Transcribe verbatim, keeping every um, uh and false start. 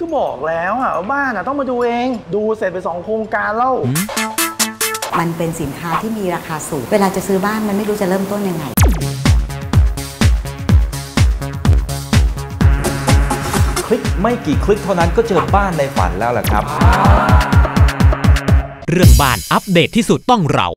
ก็บอกแล้วอ่ะว่าบ้านอ่ะต้องมาดูเองดูเสร็จไปสองโครงการแล้วมันเป็นสินค้าที่มีราคาสูงเวลาจะซื้อบ้านมันไม่รู้จะเริ่มต้นยังไงคลิกไม่กี่คลิกเท่านั้นก็เจอบ้านในฝันแล้วล่ะครับเรื่องบ้านอัปเดตที่สุดต้องเรา